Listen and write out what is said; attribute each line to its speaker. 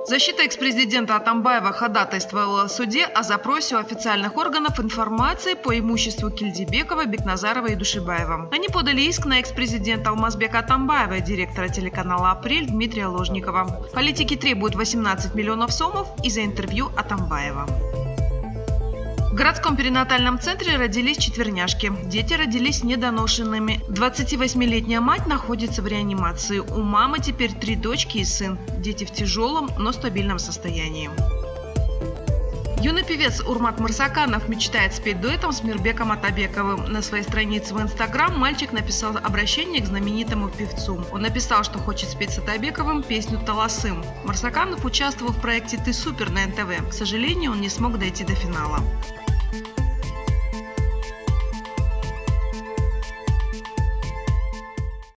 Speaker 1: Защита экс-президента Атамбаева ходатайствовала в суде о запросе у официальных органов информации по имуществу Кильдибекова, Бекназарова и Душибаева. Они подали иск на экс-президента Алмазбека Атамбаева и директора телеканала «Апрель» Дмитрия Ложникова. Политики требуют 18 миллионов сомов из-за интервью Атамбаева. В городском перинатальном центре родились четверняшки. Дети родились недоношенными. 28-летняя мать находится в реанимации. У мамы теперь 3 дочки и сын. Дети в тяжелом, но стабильном состоянии. Юный певец Урмат Мырсаканов мечтает спеть дуэтом с Мирбеком Атабековым. На своей странице в Инстаграм мальчик написал обращение к знаменитому певцу. Он написал, что хочет спеть с Атабековым песню «Таласым». Мырсаканов участвовал в проекте «Ты супер» на НТВ. К сожалению, он не смог дойти до финала.